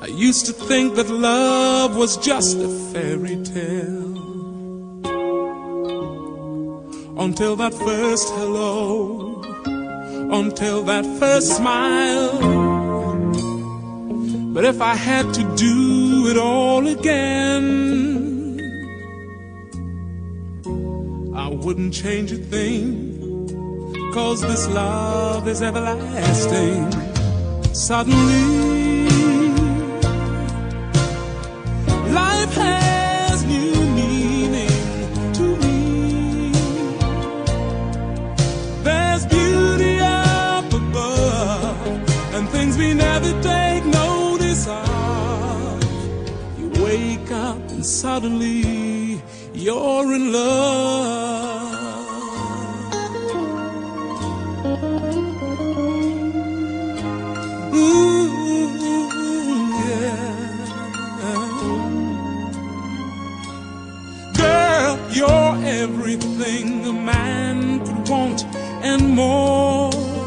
I used to think that love was just a fairy tale, until that first hello, until that first smile. But if I had to do it all again, I wouldn't change a thing, 'cause this love is everlasting. Suddenly life has new meaning to me. There's beauty up above and things we never take notice of. You wake up and suddenly you're in love. Ooh, yeah. Girl, you're everything a man could want and more.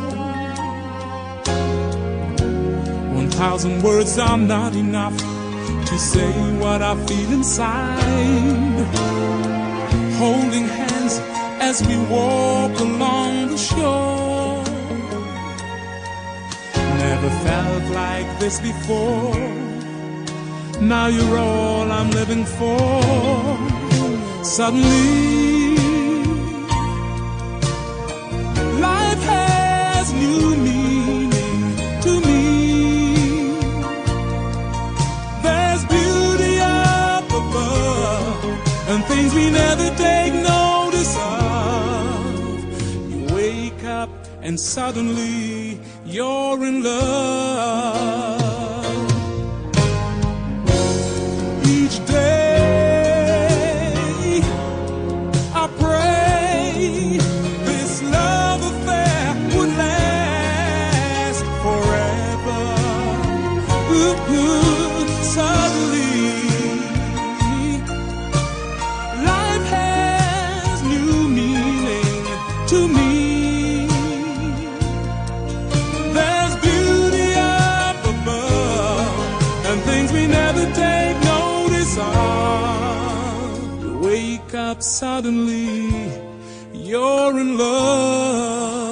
1,000 words are not enough to say what I feel inside. Holding hands as we walk along the shore. Never felt like this before. Now you're all I'm living for. Suddenly life has new meaning to me. There's beauty up above and things we never take notice of. You wake up and suddenly you're in love. Each day I pray this love affair would last forever. Suddenly life has new meaning to me. There's beauty up above and things we never take notice of. You wake up suddenly, you're in love.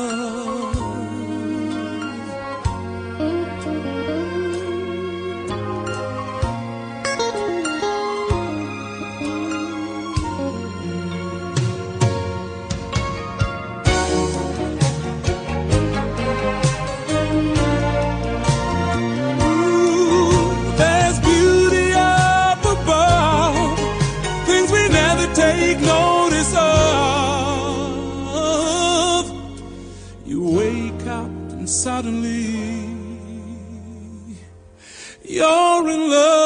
Take notice of. You wake up and suddenly you're in love.